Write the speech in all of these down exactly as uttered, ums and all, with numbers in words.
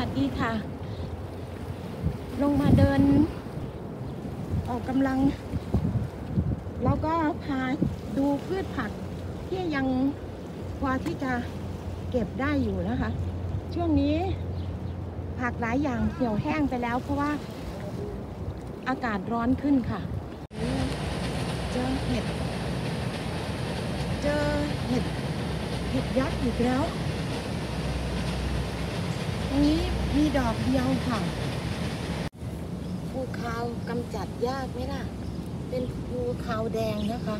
วัสดีค่ะลงมาเดินออกกำลังแล้วก็พาดูพืชผักที่ยังพอที่จะเก็บได้อยู่นะคะช่วงนี้ผักหลายอย่างเหี่ยวแห้งไปแล้วเพราะว่าอากาศร้อนขึ้นค่ะเจอเห็ดเจอเห็ดเห็ดยักษ์อีกแล้วตรงนี้มีดอกเดียวค่ะภูคาวกำจัดยากไหมล่ะเป็นภูคาวแดงนะคะ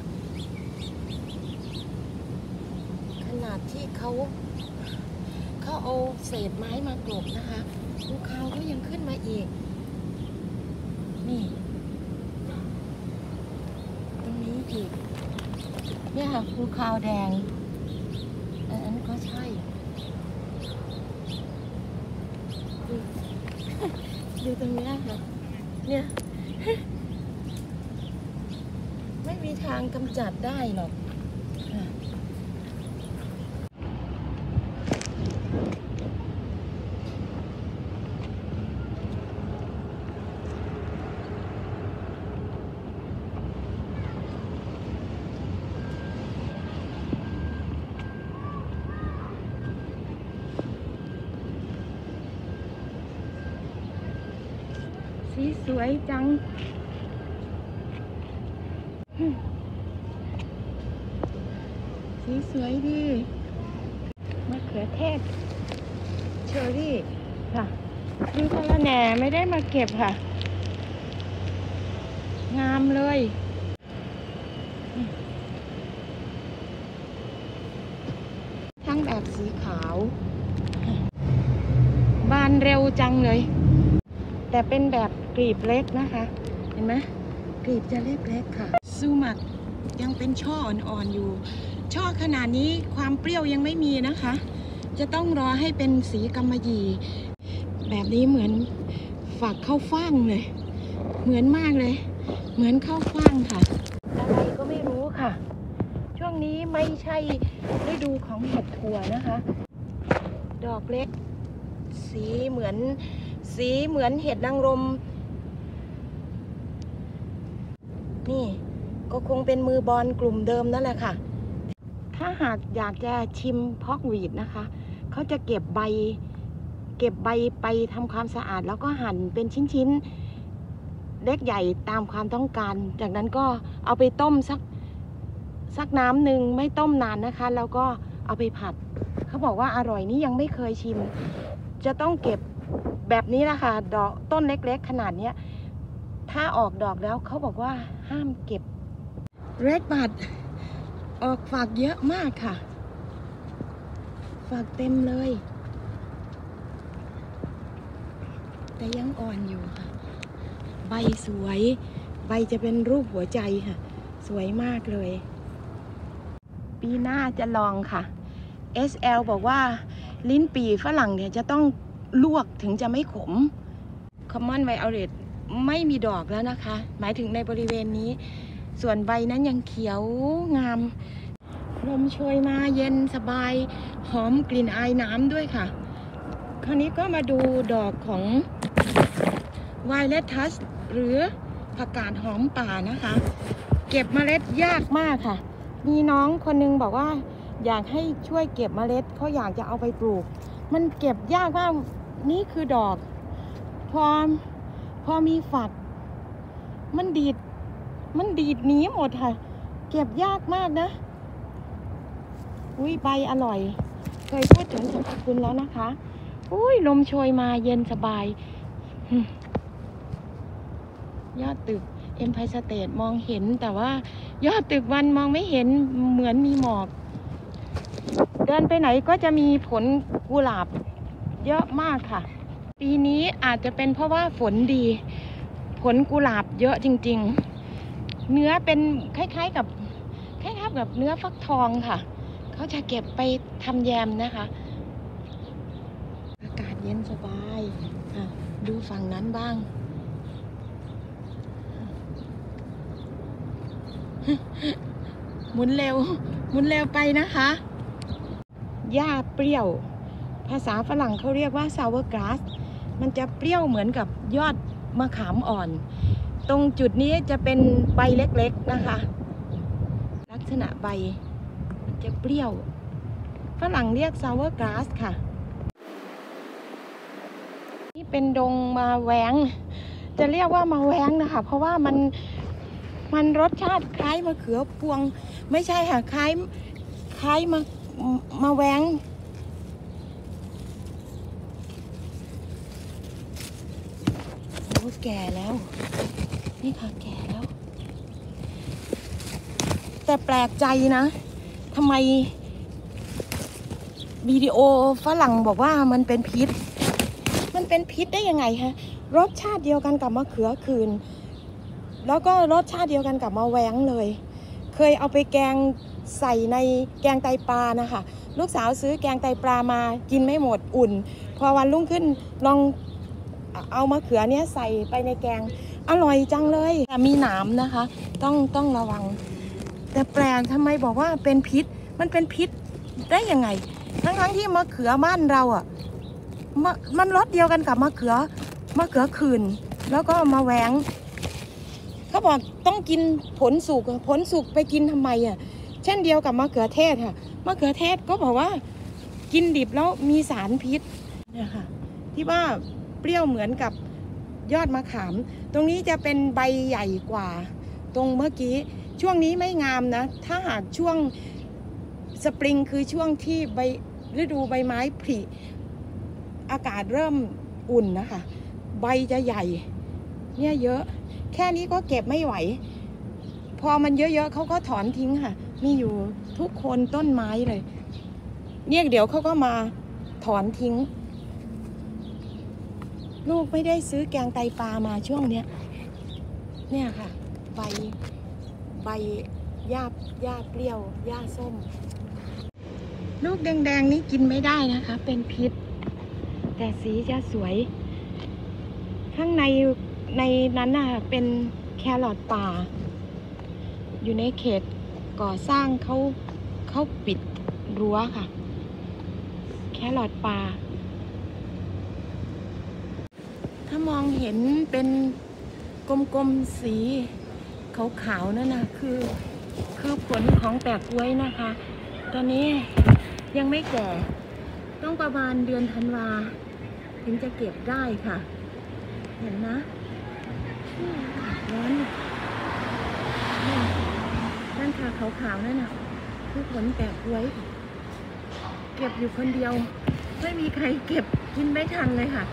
ขนาดที่เขาเขาเอาเศษไม้มากลบนะคะภูคาวก็ยังขึ้นมาอีกนี่ตรงนี้อีกเนี่ยค่ะภูคาวแดงอันนั้นก็ใช่ดูตรงนี้ค่ะเนี่ยไม่มีทางกำจัดได้หรอกสีสวยจังสีสวยดีมะเขือเทศเชอร์รี่ค่ะดูสะระแหน่ไม่ได้มาเก็บค่ะงามเลยทั้งแบบสีขาวบานเร็วจังเลยแต่เป็นแบบกลีบเล็กนะคะเห็นไหมกลีบจะเล็กๆค่ะซูมักยังเป็นช่ออ่อนๆอยู่ช่อขนาดนี้ความเปรี้ยวยังไม่มีนะคะจะต้องรอให้เป็นสีกำมะหยี่แบบนี้เหมือนฝักข้าวฟ่างเลยเหมือนมากเลยเหมือนข้าวฟ่างค่ะอะไรก็ไม่รู้ค่ะช่วงนี้ไม่ใช่ฤดูของเห็ดถั่วนะคะดอกเล็กสีเหมือนสีเหมือนเห็ดนางรมนี่ก็คงเป็นมือบอลกลุ่มเดิมนั่นแหละค่ะถ้าหากอยากจะชิมพอกวีดนะคะเขาจะเก็บใบเก็บใบไปทำความสะอาดแล้วก็หั่นเป็นชิ้นๆเล็กใหญ่ตามความต้องการจากนั้นก็เอาไปต้มสักสักน้ำหนึ่งไม่ต้มนานนะคะแล้วก็เอาไปผัดเขาบอกว่าอร่อยนี่ยังไม่เคยชิมจะต้องเก็บแบบนี้นะคะดอกต้นเล็กๆขนาดนี้ถ้าออกดอกแล้วเขาบอกว่าห้ามเก็บเรดบัดออกฝักเยอะมากค่ะฝักเต็มเลยแต่ยังอ่อนอยู่ค่ะใบสวยใบจะเป็นรูปหัวใจค่ะสวยมากเลยปีหน้าจะลองค่ะ เอส แอล บอกว่าลิ้นปี่ฝรั่งเนี่ยจะต้องลวกถึงจะไม่ขม Common Violet ไม่มีดอกแล้วนะคะหมายถึงในบริเวณนี้ส่วนใบนั้นยังเขียวงามลมโชยมาเย็นสบายหอมกลิ่นอายน้ำด้วยค่ะคราวนี้ก็มาดูดอกของ Violet Tusk หรือผักกาดหอมป่านะคะเก็บเมล็ดยากมากค่ะมีน้องคนนึงบอกว่าอยากให้ช่วยเก็บเมล็ดเขาอยากจะเอาไปปลูกมันเก็บยากมากนี่คือดอกพอพอมีฝักมันดีดมันดีดหนีหมดค่ะเก็บยากมากนะอุ้ยใบอร่อยเคยพูดถึงสรรพคุณแล้วนะคะอุ้ยลมโชยมาเย็นสบายยอดตึกเอ็มไพร์สเตทมองเห็นแต่ว่ายอดตึกวันมองไม่เห็นเหมือนมีหมอกเดินไปไหนก็จะมีผลกุหลาบเยอะมากค่ะปีนี้อาจจะเป็นเพราะว่าฝนดีผลกุหลาบเยอะจริงๆเนื้อเป็นคล้ายๆกับคล้ายๆกับเนื้อฟักทองค่ะเขาจะเก็บไปทำแยมนะคะอากาศเย็นสบายดูฝั่งนั้นบ้างหมุนเร็วหมุนเร็วไปนะคะหญ้าเปรี้ยวภาษาฝรั่งเขาเรียกว่า sour grass มันจะเปรี้ยวเหมือนกับยอดมะขามอ่อนตรงจุดนี้จะเป็นใบเล็กๆนะคะลักษณะใบมันจะเปรี้ยวฝรั่งเรียก sour grass ค่ะนี่เป็นดงมาแว้งจะเรียกว่ามาแว้งนะคะเพราะว่ามันมันรสชาติคล้ายมะเขือพวงไม่ใช่ค่ะคล้ายคล้ายมามาแว้งโอ้แก่แล้วนี่ค่ะแก่แล้วแต่แปลกใจนะทำไมวิดีโอฝรั่งบอกว่ามันเป็นพิษมันเป็นพิษได้ยังไงฮะรสชาติเดียวกันกับมะเขือคืนแล้วก็รสชาติเดียวกันกับมะแว้งเลยเคยเอาไปแกงใส่ในแกงไตปลานะคะลูกสาวซื้อแกงไตปลามากินไม่หมดอุ่นพอวันรุ่งขึ้นลองเอามะเขือเนี้ยใส่ไปในแกงอร่อยจังเลยแต่มีหนามนะคะต้องต้องระวังแต่แปลกทำไมบอกว่าเป็นพิษมันเป็นพิษได้ยังไงทั้งทั้งที่มะเขือบ้านเราอ่ะมันรสเดียวกันกับมะเขือมะเขือคืนแล้วก็มะแว้งเขาบอกต้องกินผลสุกผลสุกไปกินทำไมอ่ะเช่นเดียวกับมะเขือเทศค่ะมะเขือเทศก็บอกว่ากินดิบแล้วมีสารพิษเนี่ยค่ะที่ว่าเปรี้ยวเหมือนกับยอดมะขามตรงนี้จะเป็นใบใหญ่กว่าตรงเมื่อกี้ช่วงนี้ไม่งามนะถ้าหากช่วงสปริงคือช่วงที่ใบฤดูใบไม้ผลิอากาศเริ่มอุ่นนะคะใบจะใหญ่เนี่ยเยอะแค่นี้ก็เก็บไม่ไหวพอมันเยอะๆเขาก็ถอนทิ้งค่ะมีอยู่ทุกคนต้นไม้เลยเนี่ยเดี๋ยวเขาก็มาถอนทิ้งลูกไม่ได้ซื้อแกงไตปลามาช่วงเนี้ยเนี่ยค่ะใบใบหญ้าหญ้าเปรี้ยวหญ้าส้มลูกแดงๆนี้กินไม่ได้นะคะเป็นพิษแต่สีจะสวยข้างในในนั้นน่ะเป็นแครอทป่าอยู่ในเขตก่อสร้างเขาเขาปิดรั้วค่ะแครอทป่าถ้ามองเห็นเป็นกลมๆสีขาวๆนั่นนะคือคือผลของแปลกกล้วยนะคะตอนนี้ยังไม่แก่ต้องประมาณเดือนธันวาถึงจะเก็บได้ค่ะเห็นนะร้อนนั่นค่ะขาวๆนั่นน่ะคือผลแปลกกล้วยเก็บอยู่คนเดียวไม่มีใครเก็บกินไม่ทันเลยค่ะ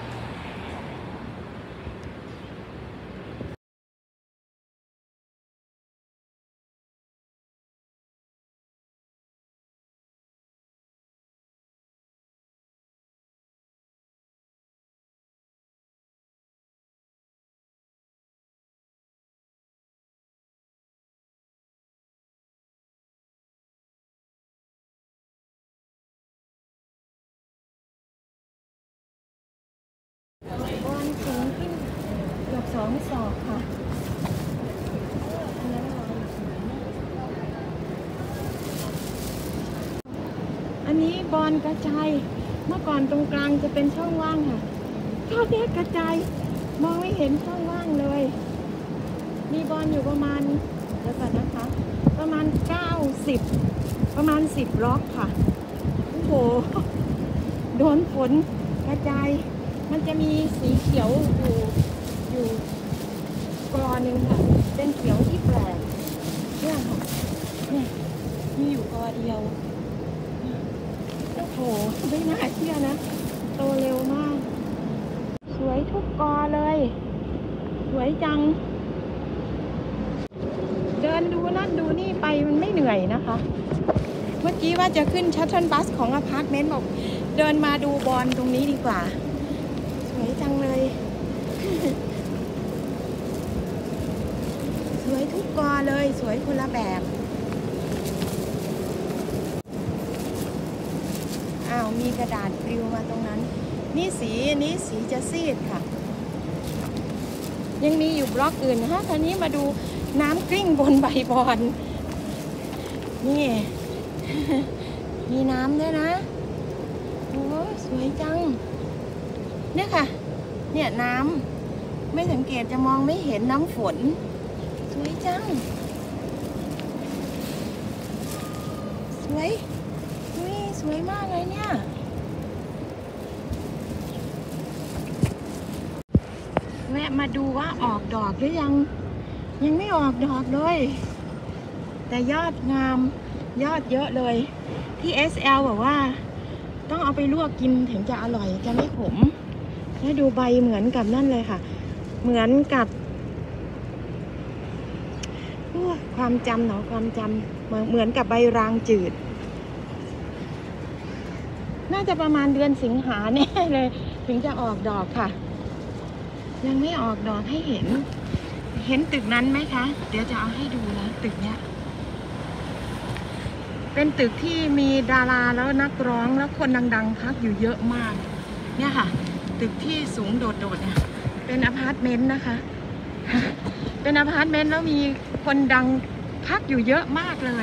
บอนสูงขึ้นเกือบสองศอกค่ะอันนี้บอนกระจายเมื่อก่อนตรงกลางจะเป็นช่องว่างค่ะตอนนี้กระจายมองไม่เห็นช่องว่างเลยมีบอนอยู่ประมาณเดี๋ยวก่อนนะคะประมาณเก้าสิบประมาณสิบล็อกค่ะโอ้โหโดนฝนกระจายมันจะมีสีเขียวอยู่อยู่กอหนึ่งค่ะเป็นเขียวที่แปลกเนี่ยค่ะเนี่ยมีอยู่กอเดียวโอ้โหไม่น่าเชื่อนะโตเร็วมากสวยทุกกอเลยสวยจังเดินดูนั่นดูนี่ไปมันไม่เหนื่อยนะคะเมื่อกี้ว่าจะขึ้นชัตเทิลบัสของอพาร์ตเมนต์บอกเดินมาดูบอลตรงนี้ดีกว่าสวยจังเลยสวยทุกกอเลยสวยคนละแบบอ้าวมีกระดาษปลิวมาตรงนั้นนี่สีนี้สีจะซีดค่ะยังมีอยู่บล็อกอื่นฮะคราวนี้มาดูน้ำกลิ้งบนใบบอลนี่มีน้ำด้วยนะโอ้สวยจังเนี่ยค่ะเนี่ยน้ำไม่สังเกตจะมองไม่เห็นน้ำฝนสวยจังสวยอุ้ยสวยมากเลยเนี่ยแวะมาดูว่าออกดอกหรือยังยังไม่ออกดอกเลยแต่ยอดงามยอดเยอะเลยที่ เอส แอล บอกว่าต้องเอาไปลวกกินถึงจะอร่อยจะไม่ขมแล้วดูใบเหมือนกับนั่นเลยค่ะเหมือนกับความจำเนาะความจำเหมือนกับใบรางจืดน่าจะประมาณเดือนสิงหาแน่เลยถึงจะออกดอกค่ะยังไม่ออกดอกให้เห็นเห็นตึกนั้นไหมคะเดี๋ยวจะเอาให้ดูนะตึกเนี้ยเป็นตึกที่มีดาราแล้วนักร้องแล้วคนดังๆพักอยู่เยอะมากเนี่ยค่ะตึกที่สูงโดดๆเนี่ยเป็นอพาร์ตเมนต์นะคะเป็นอพาร์ตเมนต์แล้วมีคนดังพักอยู่เยอะมากเลย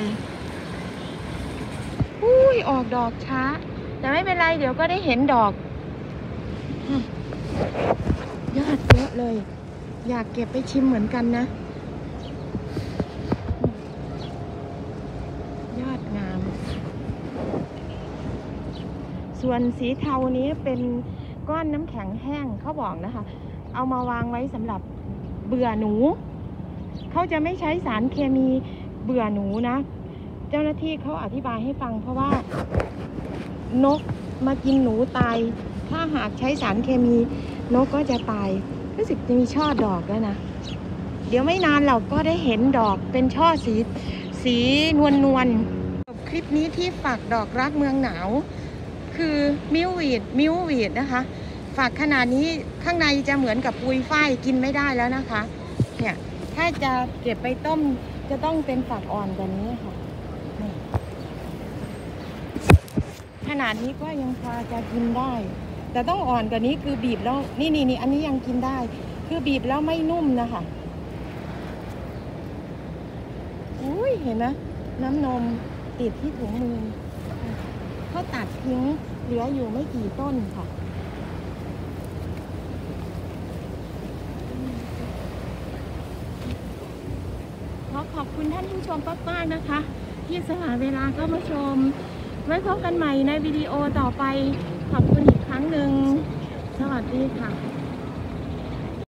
อุ้ยออกดอกช้าแต่ไม่เป็นไรเดี๋ยวก็ได้เห็นดอกยอดเยอะเลยอยากเก็บไปชิมเหมือนกันนะยอดงามส่วนสีเทานี้เป็นก้อนน้ำแข็งแห้งเขาบอกนะคะเอามาวางไว้สำหรับเบื่อหนูเขาจะไม่ใช้สารเคมีเบื่อหนูนะเจ้าหน้าที่เขาอธิบายให้ฟังเพราะว่านกมากินหนูตายถ้าหากใช้สารเคมีนกก็จะตายรู้สึกจะมีช่อดอกแล้วนะเดี๋ยวไม่นานเราก็ได้เห็นดอกเป็นช่อสีสีนวลนวลคลิปนี้ที่ฝากดอกรักเมืองหนาวคือมิววีดมิววีดนะคะฝากขนาดนี้ข้างในจะเหมือนกับปุยฝ้ายกินไม่ได้แล้วนะคะเนี่ยถ้าจะเก็บไปต้มจะต้องเป็นฝักอ่อนแบบนี้ค่ะขนาดนี้ก็ยังพอจะกินได้แต่ต้องอ่อนกว่านี้คือบีบแล้วนี่นี่นี่อันนี้ยังกินได้คือบีบแล้วไม่นุ่มนะคะอุ้ยเห็นไหมน้ำนมติดที่ถุงมือเขาตัดทิ้งเหลืออยู่ไม่กี่ต้นค่ะขอขอบคุณท่านผู้ชมมากๆนะคะที่สละเวลาเข้ามาชมไว้พบกันใหม่ในวิดีโอต่อไปขอบคุณอีกครั้งหนึ่งสวัสดีค่ะ